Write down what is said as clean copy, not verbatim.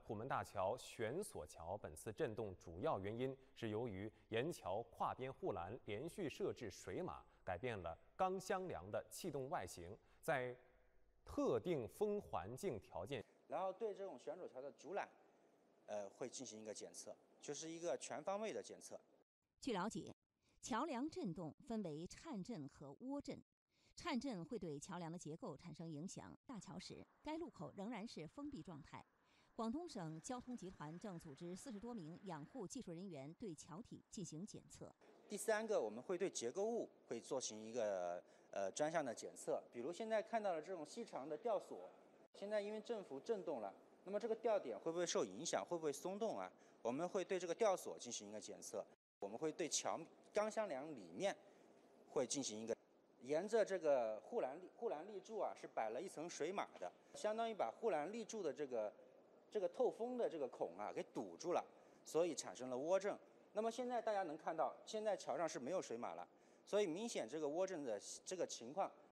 虎门大桥悬索桥本次震动主要原因是由于沿桥跨边护栏连续设置水马，改变了钢箱梁的气动外形，在特定风环境条件， 然后对这种悬索桥的主缆，会进行一个检测，就是一个全方位的检测。 据了解，桥梁震动分为颤震和涡震。颤震会对桥梁的结构产生影响。大桥时，该路口仍然是封闭状态。广东省交通集团正组织40多名养护技术人员对桥体进行检测。 第三个，我们会对结构物会进行一个专项的检测，比如现在看到的这种细长的吊索，现在因为振幅震动了，那么这个吊点会不会受影响，会不会松动啊？我们会对这个吊索进行一个检测。我们会对桥钢箱梁里面会进行一个。沿着这个护栏立柱啊，是摆了一层水马的，相当于把护栏立柱的这个透风的这个孔啊给堵住了，所以产生了涡震。那么现在大家能看到，现在桥上是没有水马了，所以明显这个涡震的这个情况